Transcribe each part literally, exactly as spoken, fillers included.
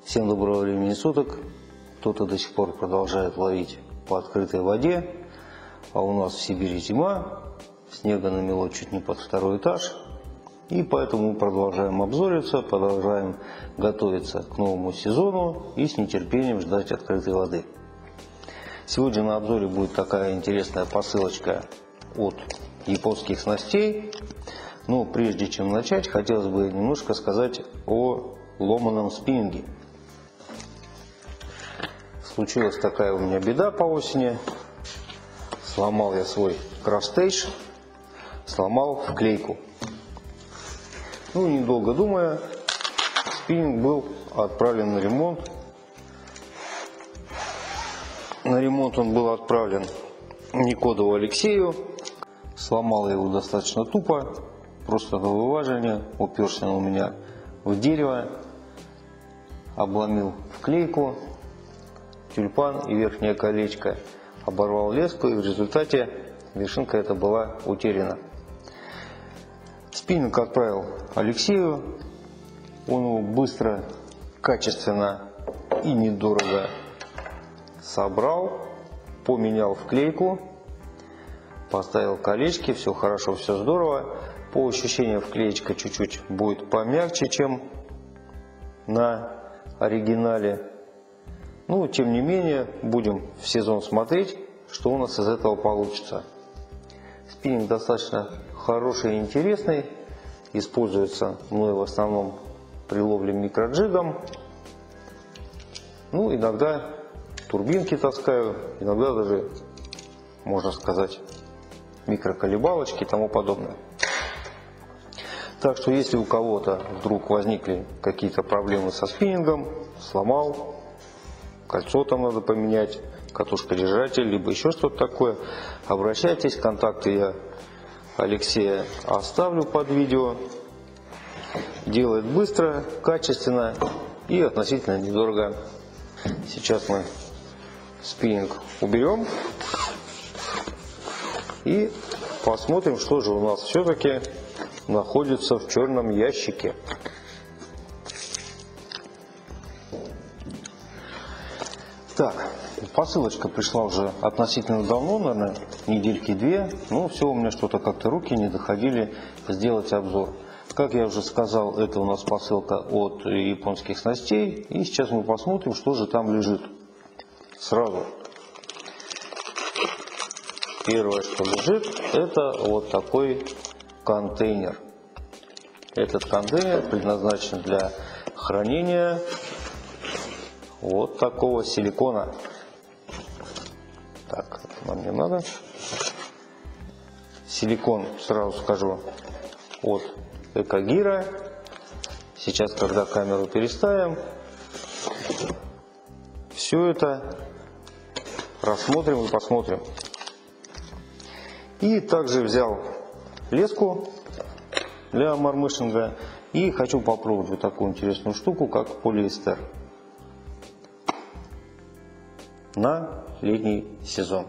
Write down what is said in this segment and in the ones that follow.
Всем доброго времени суток. Кто-то до сих пор продолжает ловить по открытой воде, а у нас в Сибири зима, снега намело чуть не под второй этаж, и поэтому мы продолжаем обзориться, продолжаем готовиться к новому сезону и с нетерпением ждать открытой воды. Сегодня на обзоре будет такая интересная посылочка от японских снастей. Но прежде чем начать, хотелось бы немножко сказать о ломаном спиннинге. Случилась такая у меня беда по осени. Сломал я свой крафтстейдж, сломал вклейку. Ну, недолго думая, спиннинг был отправлен на ремонт. На ремонт он был отправлен Никодову Алексею. Сломал я его достаточно тупо, просто до вываживания. Уперся он у меня в дерево, обломил вклейку, тюльпан и верхнее колечко, оборвал леску, и в результате вершинка эта была утеряна. Спиннинг отправил Алексею, он его быстро, качественно и недорого собрал, поменял вклейку, поставил колечки, все хорошо, все здорово. По ощущениям вклеечка чуть-чуть будет помягче, чем на оригинале. Ну, тем не менее, будем в сезон смотреть, что у нас из этого получится. Спиннинг достаточно хороший и интересный. Используется мной в основном при ловле микроджигом. Ну, иногда турбинки таскаю, иногда даже, можно сказать, микроколебалочки и тому подобное. Так что, если у кого-то вдруг возникли какие-то проблемы со спиннингом, сломал, кольцо там надо поменять, катушка-держатель, либо еще что-то такое, обращайтесь. Контакты я Алексея оставлю под видео. Делает быстро, качественно и относительно недорого. Сейчас мы спиннинг уберем и посмотрим, что же у нас все-таки находится в черном ящике. Так, посылочка пришла уже относительно давно, наверное, недельки две. Но все, у меня что-то как-то руки не доходили сделать обзор. Как я уже сказал, это у нас посылка от японских снастей. И сейчас мы посмотрим, что же там лежит. Сразу. Первое, что лежит, это вот такой контейнер. Этот контейнер предназначен для хранения вот такого силикона. Так, это нам не надо. Силикон, сразу скажу, от Экогира. Сейчас, когда камеру переставим, все это рассмотрим и посмотрим. И также взял леску для мормышинга и хочу попробовать вот такую интересную штуку, как полиэстер на летний сезон.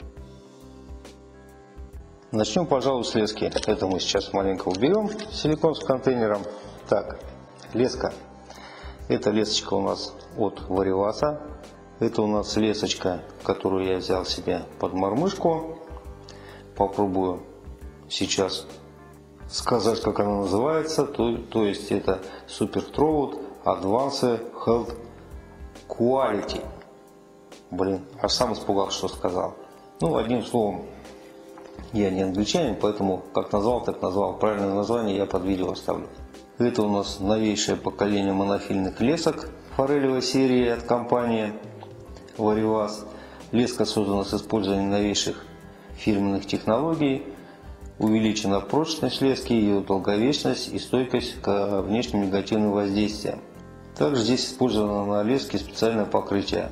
Начнем, пожалуй, с лески. Это мы сейчас маленько уберем, силикон с контейнером. Так, леска. Это лесочка у нас от Вариваса. Это у нас лесочка, которую я взял себе под мормышку. Попробую сейчас сказать, как она называется. То, то есть это Super Trout Advanced Health Quality. Блин, аж сам испугался, что сказал. Ну, одним словом, я не англичанин, поэтому как назвал, так назвал. Правильное название я под видео оставлю. Это у нас новейшее поколение монофильных лесок форелевой серии от компании Варивас. Леска создана с использованием новейших фирменных технологий. Увеличена прочность лески, ее долговечность и стойкость к внешним негативным воздействиям. Также здесь использовано на леске специальное покрытие.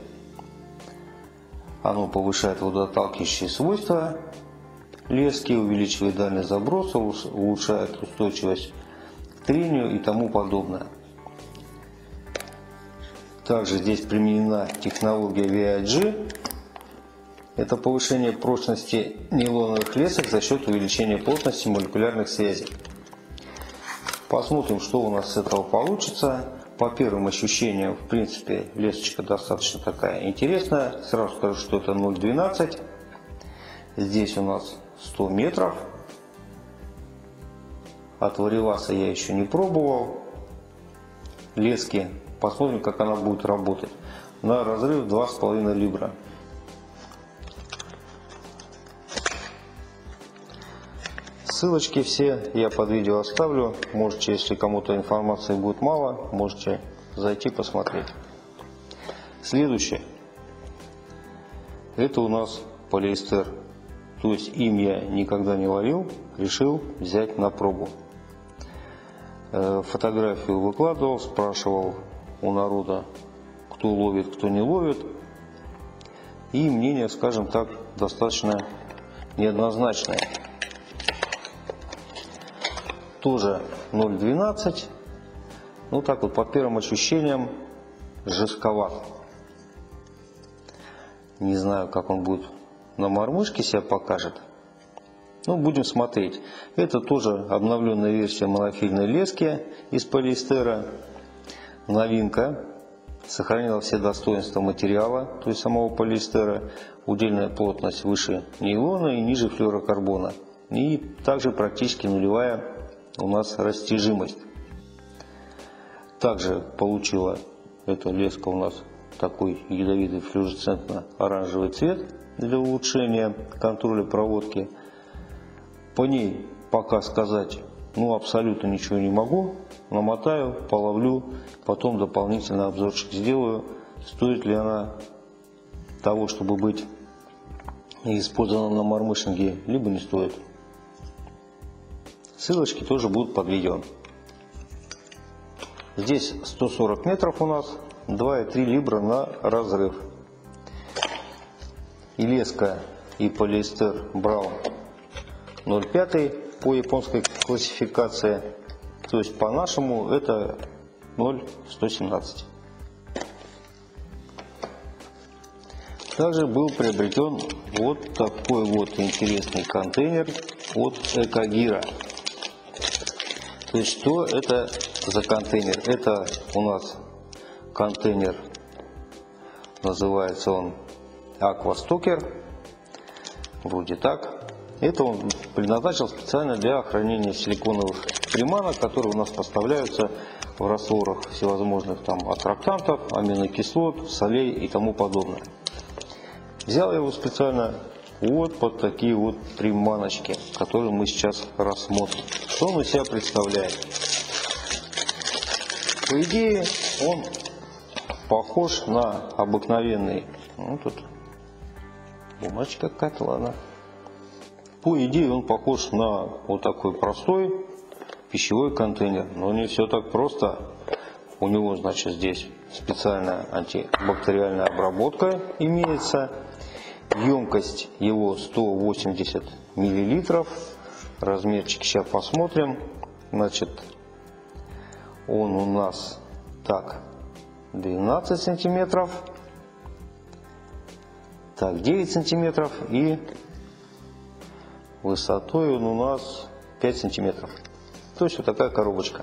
Оно повышает водоотталкивающие свойства лески, увеличивает дальность заброса, улучшает устойчивость к трению и тому подобное. Также здесь применена технология ви ай джи. Это повышение прочности нейлоновых лесок за счет увеличения плотности молекулярных связей. Посмотрим, что у нас с этого получится. по первым ощущениям, в принципе, лесочка достаточно такая интересная. Сразу скажу, что это ноль двенадцать. Здесь у нас сто метров. От вариваса я еще не пробовал. Лески. Посмотрим, как она будет работать. На разрыв два с половиной либра. Ссылочки все я под видео оставлю. Можете, если кому-то информации будет мало, можете зайти посмотреть. Следующее. Это у нас полиэстер. То есть им я никогда не ловил, решил взять на пробу. Фотографию выкладывал, спрашивал у народа, кто ловит, кто не ловит. И мнение, скажем так, достаточно неоднозначное. Тоже ноль двенадцать. Ну так вот по первым ощущениям жестковат. Не знаю, как он будет на мормышке себя покажет. Ну, будем смотреть. Это тоже обновленная версия монофильной лески из полиэстера. Новинка. Сохранила все достоинства материала, то есть самого полиэстера. Удельная плотность выше нейлона и ниже флюорокарбона. И также практически нулевая у нас растяжимость. Также получила эта леска у нас такой ядовитый флюоресцентно-оранжевый цвет для улучшения контроля проводки. По ней пока сказать ну абсолютно ничего не могу. Намотаю, половлю, потом дополнительно обзорчик сделаю, стоит ли она того, чтобы быть использована на мормышинге, либо не стоит. Ссылочки тоже будут под видео. Здесь сто сорок метров у нас, два и три либра на разрыв. И леска, и полиэстер брал ноль пять по японской классификации. То есть по нашему это ноль сто семнадцать. Также был приобретен вот такой вот интересный контейнер от Экогира. То есть что это за контейнер? Это у нас контейнер, называется он Aquastoker, вроде так. Это он предназначен специально для хранения силиконовых приманок, которые у нас поставляются в растворах всевозможных там аттрактантов, аминокислот, солей и тому подобное. Взял его специально вот под такие вот приманочки, которые мы сейчас рассмотрим. Что он из себя представляет? По идее, он похож на обыкновенный, ну тут бумажка какая-то, ладно. По идее, он похож на вот такой простой пищевой контейнер, но не все так просто. У него, значит, здесь специальная антибактериальная обработка имеется. Емкость его сто восемьдесят миллилитров. Размерчик сейчас посмотрим. Значит, он у нас так двенадцать сантиметров, так девять сантиметров и высотой он у нас пять сантиметров. То есть вот такая коробочка.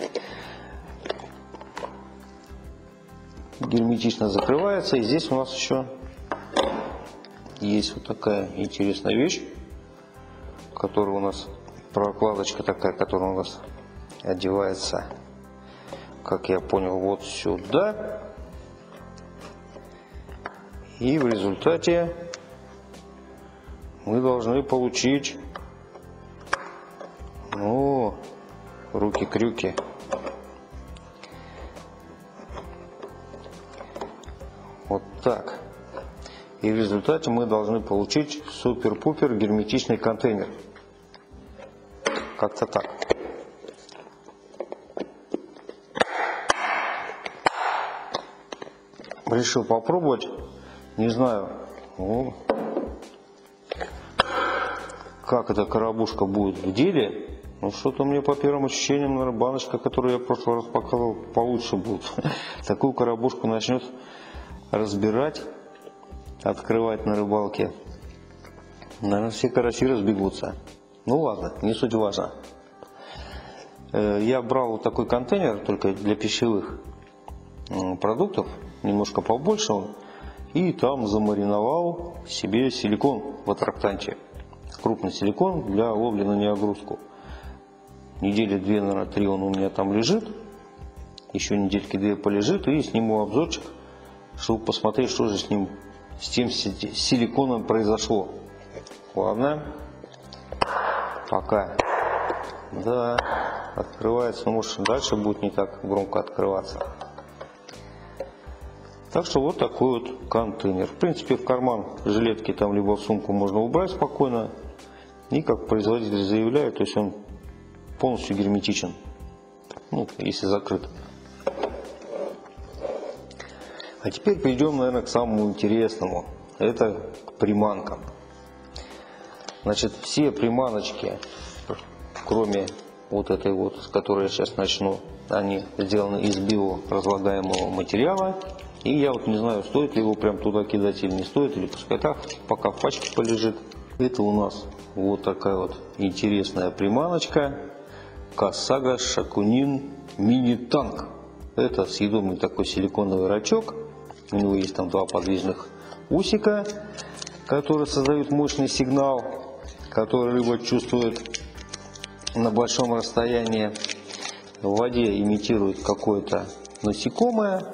Герметично закрывается. И здесь у нас еще есть вот такая интересная вещь, которая у нас прокладочка такая, которая у нас одевается, как я понял, вот сюда. И в результате мы должны получить, ну, руки-крюки. Вот так. И в результате мы должны получить супер-пупер герметичный контейнер. Как-то так. Решил попробовать. Не знаю, ну, как эта коробушка будет в деле. Ну, что-то мне по первым ощущениям, наверное, баночка, которую я в прошлый раз показывал, получше будет. Такую коробушку начнет разбирать, открывать на рыбалке. Наверное, все караси разбегутся. Ну ладно, не суть важно. Я брал вот такой контейнер только для пищевых. продуктов, немножко побольше он, и там замариновал себе силикон в аттрактанте. Крупный силикон для ловли на неогрузку. Недели две, наверное, три он у меня там лежит. Еще недельки две полежит, и сниму обзорчик, чтобы посмотреть, что же с ним, с тем силиконом произошло. Ладно. Пока. Да, открывается, но может дальше будет не так громко открываться. Так что вот такой вот контейнер. В принципе, в карман жилетки там либо в сумку можно убрать спокойно. И как производитель заявляет, то есть он полностью герметичен. Ну, если закрыт. А теперь перейдем, наверное, к самому интересному. Это к приманкам. Значит, все приманочки, кроме вот этой вот, с которой я сейчас начну, они сделаны из биоразлагаемого материала. И я вот не знаю, стоит ли его прям туда кидать или не стоит, или пускай так, пока в пачке полежит. Это у нас вот такая вот интересная приманочка. Касага Шакунин Мини Танк. Это съедобный такой силиконовый рачок. У него есть там два подвижных усика, которые создают мощный сигнал, который рыба чувствует на большом расстоянии. В воде имитирует какое-то насекомое,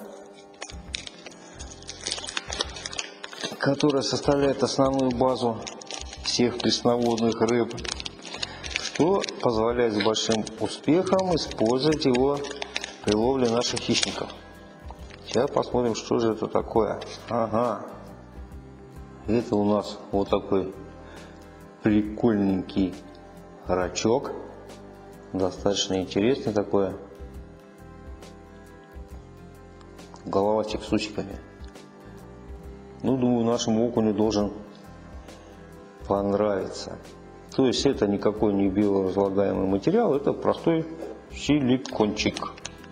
которое составляет основную базу всех пресноводных рыб, что позволяет с большим успехом использовать его при ловле наших хищников. Сейчас посмотрим, что же это такое. Ага, это у нас вот такой прикольненький рачок, достаточно интересный такой, головастик с усиками. Ну, думаю, нашему окуню должен понравиться. То есть это никакой не биоразлагаемый материал, это простой силикончик.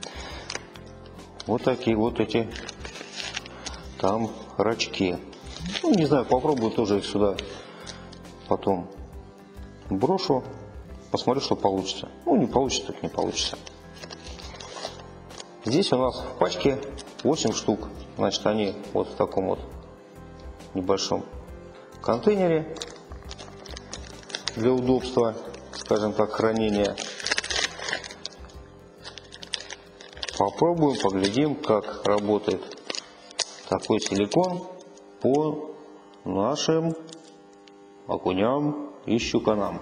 Вот такие вот эти там рачки. Ну, не знаю, попробую тоже их сюда потом брошу, посмотрю, что получится. Ну, не получится, так не получится. Здесь у нас в пачке восемь штук. Значит, они вот в таком вот небольшом контейнере для удобства, скажем так, хранения. Попробуем, поглядим, как работает такой силикон по нашим окуням и щуканам.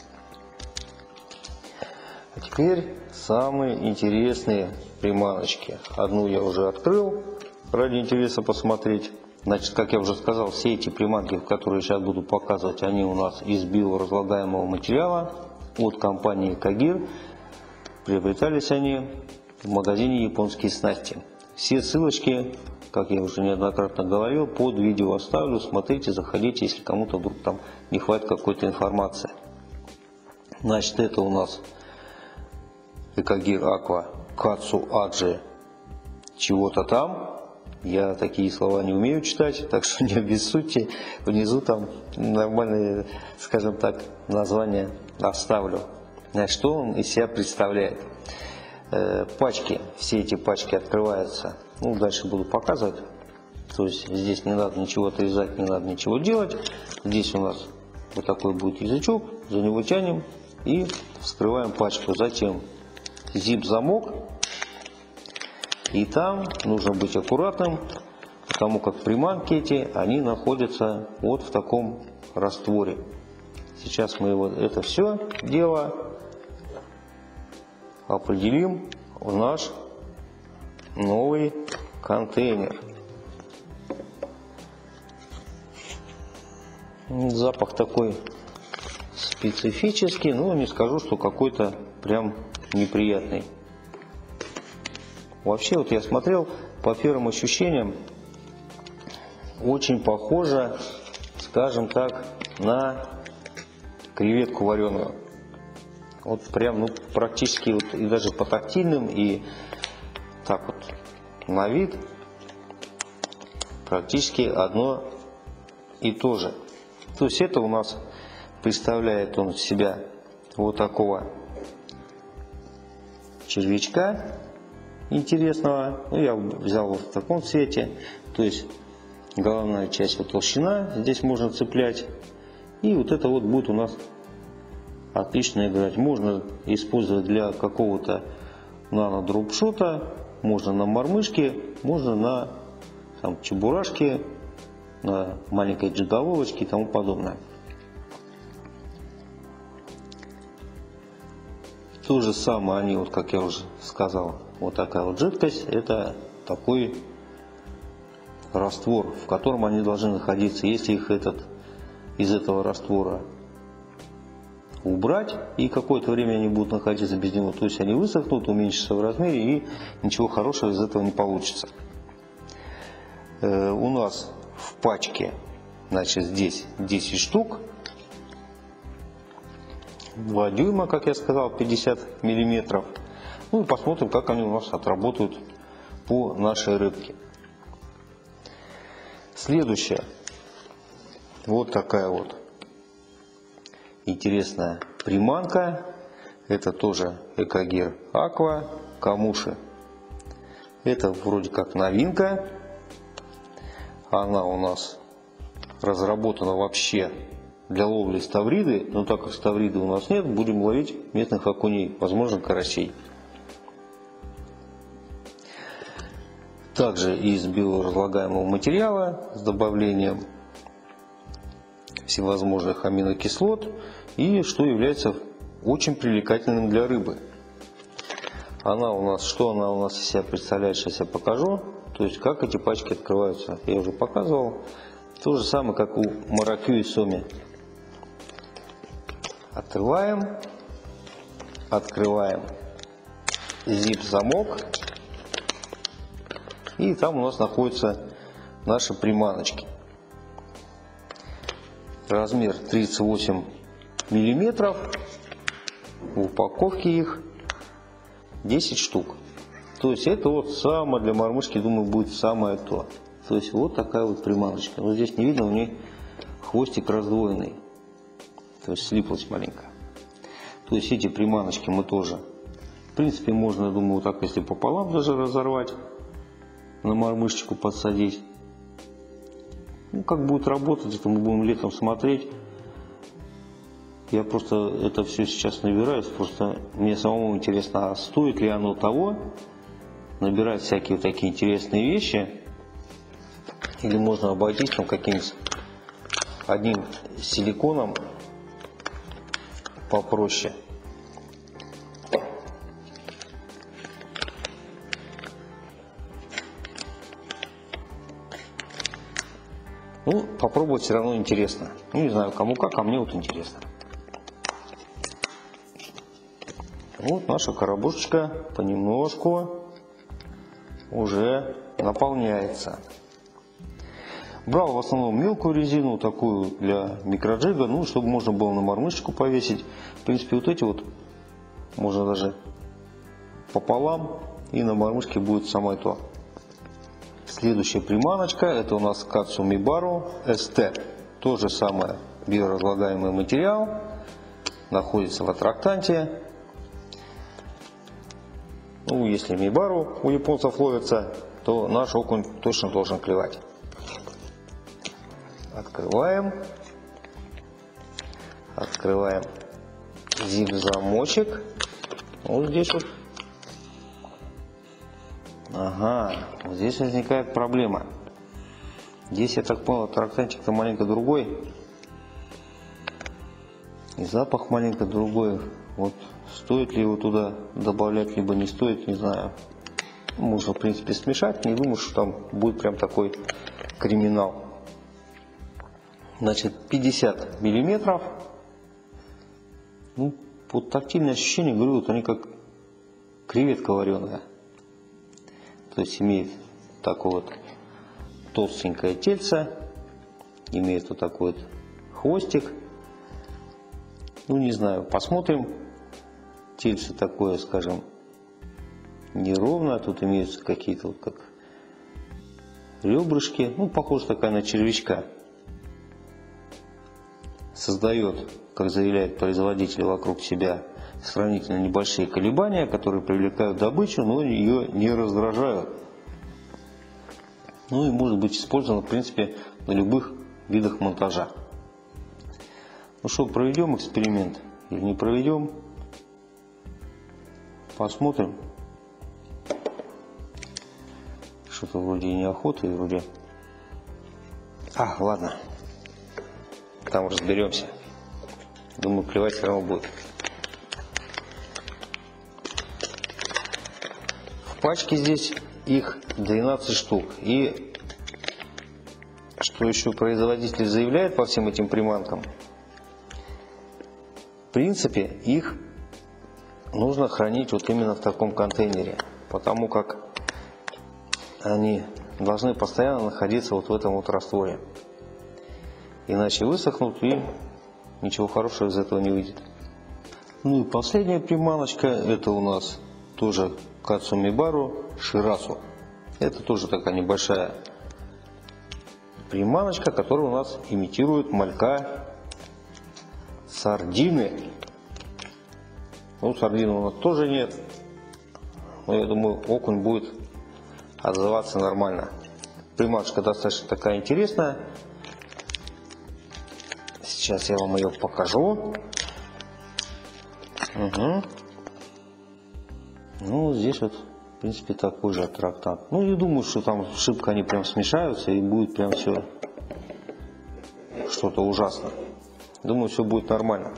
А теперь самые интересные приманочки. Одну я уже открыл, ради интереса посмотреть. Значит, как я уже сказал, все эти приманки, которые сейчас буду показывать, они у нас из биоразлагаемого материала от компании Kagir. Приобретались они в магазине «Японские снасти». Все ссылочки, как я уже неоднократно говорил, под видео оставлю. Смотрите, заходите, если кому-то вдруг там не хватит какой-то информации. Значит, это у нас Kagir Aqua Katsu Aji чего-то там. Я такие слова не умею читать, так что не обессудьте. Внизу там нормальные, скажем так, названия оставлю. Значит, что он из себя представляет? Э, пачки, все эти пачки открываются. Ну, дальше буду показывать. То есть здесь не надо ничего отрезать, не надо ничего делать. Здесь у нас вот такой будет язычок, за него тянем и вскрываем пачку. Затем зип-замок. И там нужно быть аккуратным, потому как приманки эти, они находятся вот в таком растворе. Сейчас мы вот это все дело определим в наш новый контейнер. Запах такой специфический, но не скажу, что какой-то прям неприятный. Вообще, вот я смотрел, по первым ощущениям, очень похоже, скажем так, на креветку вареную. Вот прям, ну, практически, вот, и даже по тактильным, и так вот на вид, практически одно и то же. То есть это у нас представляет он из себя вот такого червячка. интересного. Ну, я взял вот в таком цвете. То есть головная часть вот толщина, здесь можно цеплять. И вот это вот будет у нас отлично играть. Можно использовать для какого-то нано-дропшота, можно на мормышке, можно на там, чебурашке, на маленькой джиголовочке и тому подобное. То же самое они, вот как я уже сказал, вот такая вот жидкость, это такой раствор, в котором они должны находиться. Если их этот, из этого раствора убрать, и какое-то время они будут находиться без него, то есть они высохнут, уменьшатся в размере, и ничего хорошего из этого не получится. Э, у нас в пачке, значит, здесь десять штук, два дюйма, как я сказал, пятьдесят миллиметров. Ну и посмотрим, как они у нас отработают по нашей рыбке. Следующая, вот такая вот интересная приманка. Это тоже Экогир Аква Камуши. Это вроде как новинка. Она у нас разработана вообще для ловли ставриды. Но так как ставриды у нас нет, будем ловить местных окуней, возможно, карасей. Также из биоразлагаемого материала с добавлением всевозможных аминокислот, и что является очень привлекательным для рыбы. Она у нас, что она у нас из себя представляет, сейчас я покажу. То есть как эти пачки открываются, я уже показывал. То же самое, как у Маракю и Соми. Открываем, открываем зип-замок, и там у нас находятся наши приманочки. Размер тридцать восемь миллиметров, в упаковке их десять штук. То есть это вот самое для мормышки, думаю, будет самое то. То есть вот такая вот приманочка. Но здесь не видно, у нее хвостик раздвоенный. То есть слиплась маленько. То есть эти приманочки мы тоже, в принципе, можно, я думаю, вот так, если пополам даже разорвать, на мормышечку подсадить. Ну, как будет работать, это мы будем летом смотреть. Я просто это все сейчас набираюсь, просто мне самому интересно, а стоит ли оно того, набирать всякие вот такие интересные вещи, или можно обойтись там каким-нибудь одним силиконом попроще. Ну, попробовать все равно интересно. Ну, не знаю, кому как, а мне вот интересно. Вот наша коробушечка понемножку уже наполняется. Брал в основном мелкую резину, такую для микроджига, ну, чтобы можно было на мормышечку повесить. В принципе, вот эти вот можно даже пополам, и на мормышке будет самое то. Следующая приманочка, это у нас Katsu Mibaru эс тэ. То же самое, биоразлагаемый материал, находится в аттрактанте. Ну, если Mibaru у японцев ловится, то наш окунь точно должен клевать. Открываем. Открываем зип-замочек. Вот здесь вот. Ага, вот здесь возникает проблема. Здесь, я так понял, аттрактантик-то маленько другой. И запах маленько другой. Вот стоит ли его туда добавлять, либо не стоит, не знаю. Можно, в принципе, смешать. Не думаю, что там будет прям такой криминал. Значит, пятьдесят миллиметров. Ну, вот тактильное ощущение, говорю, вот они как креветка вареная. То есть имеет такое вот толстенькое тельце, имеет вот такой вот хвостик. Ну, не знаю, посмотрим. Тельце такое, скажем, неровно. Тут имеются какие-то вот как ребрышки. Ну, похоже такая на червячка. Создает, как заявляет производитель, вокруг себя сравнительно небольшие колебания, которые привлекают добычу, но ее не раздражают. Ну и может быть использовано, в принципе, на любых видах монтажа. Ну что, проведем эксперимент или не проведем? Посмотрим. Что-то вроде неохота и вроде... А, ладно. Там разберемся. Думаю, плевать все равно будет. В пачке здесь их двенадцать штук. И что еще производитель заявляет по всем этим приманкам? В принципе, их нужно хранить вот именно в таком контейнере, потому как они должны постоянно находиться вот в этом вот растворе. Иначе высохнут и ничего хорошего из этого не выйдет. Ну и последняя приманочка, это у нас тоже Кацумибару Ширасу. Это тоже такая небольшая приманочка, которая у нас имитирует малька сардины. Ну, сардины у нас тоже нет. Но я думаю, окунь будет отзываться нормально. Приманочка достаточно такая интересная. Сейчас я вам ее покажу. Угу. Ну, здесь вот, в принципе, такой же аттрактант. Ну, не думаю, что там шибко они прям смешаются и будет прям все что-то ужасно. Думаю, все будет нормально.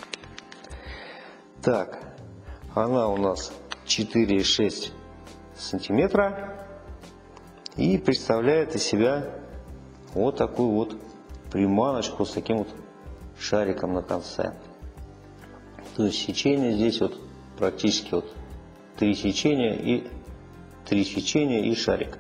Так, она у нас четыре и шесть сантиметра и представляет из себя вот такую вот приманочку с таким вот шариком на конце. То есть сечение здесь вот практически вот три сечения и три сечения и шарик.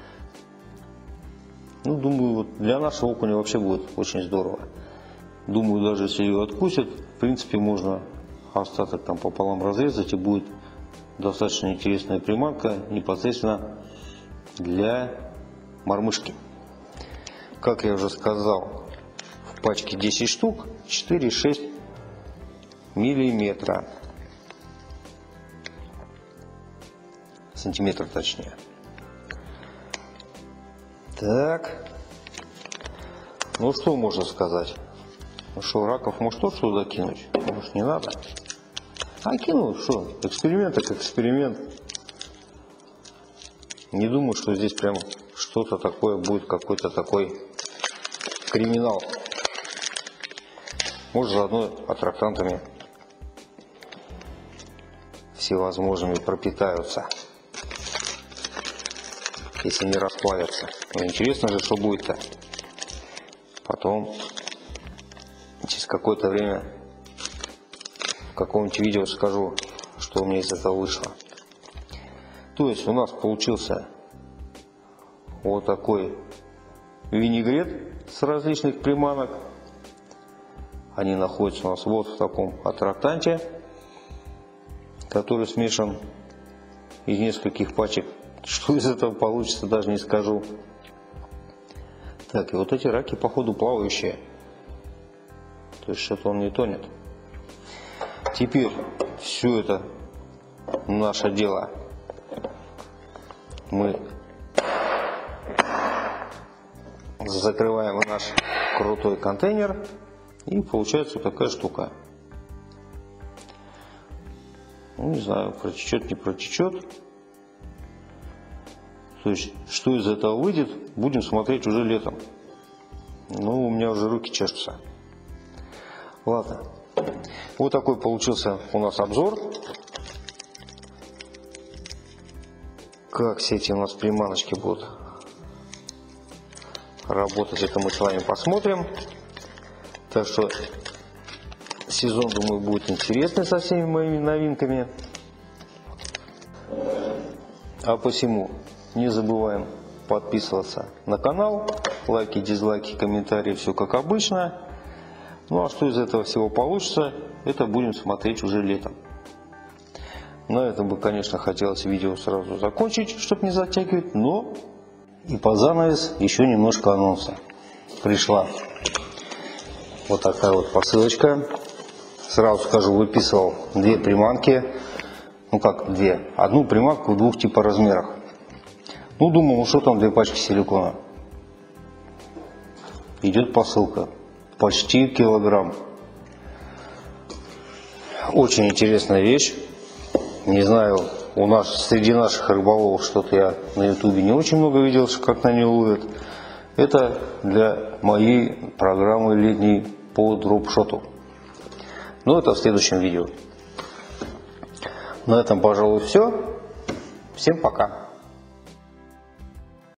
Ну, думаю, вот для нашего окуня вообще будет очень здорово. Думаю, даже если ее откусят, в принципе, можно остаток там пополам разрезать, и будет достаточно интересная приманка непосредственно для мормышки. Как я уже сказал, в пачке десять штук, четыре и шесть миллиметра. Сантиметр точнее. Так. Ну что можно сказать? Ну что, раков может тоже сюда кинуть? Может, не надо? А кину, что? Эксперимент как эксперимент. Не думаю, что здесь прям что-то такое будет, какой-то такой криминал. Может, заодно аттрактантами всевозможными пропитаются, если не расплавятся. Но интересно же, что будет-то. Потом, через какое-то время, в каком-нибудь видео скажу, что у меня из этого вышло. То есть у нас получился вот такой винегрет с различных приманок. Они находятся у нас вот в таком аттрактанте, который смешан из нескольких пачек. Что из этого получится, даже не скажу. Так, и вот эти раки, походу, плавающие. То есть что-то он не тонет. Теперь все это наше дело мы закрываем в наш крутой контейнер, и получается вот такая штука. Ну, не знаю, протечет, не протечет. То есть, что из этого выйдет, будем смотреть уже летом. Ну, у меня уже руки чешутся. Ладно. Вот такой получился у нас обзор. Как все эти у нас приманочки будут работать, это мы с вами посмотрим. Так что сезон, думаю, будет интересный со всеми моими новинками. А посему не забываем подписываться на канал. Лайки, дизлайки, комментарии, все как обычно. Ну а что из этого всего получится, это будем смотреть уже летом. На этом бы, конечно, хотелось видео сразу закончить, чтобы не затягивать, но и под занавес еще немножко анонса. Пришла вот такая вот посылочка сразу скажу, выписывал две приманки. Ну как две? Одну приманку в двух типа размерах. Ну думал, ну что там две пачки силикона. Идет посылка. Почти килограмм. Очень интересная вещь. Не знаю, у нас среди наших рыболовов что-то я на ютубе не очень много видел, как на нее ловят. Это для моей программы летней по дропшоту. Но это в следующем видео. На этом, пожалуй, все. Всем пока.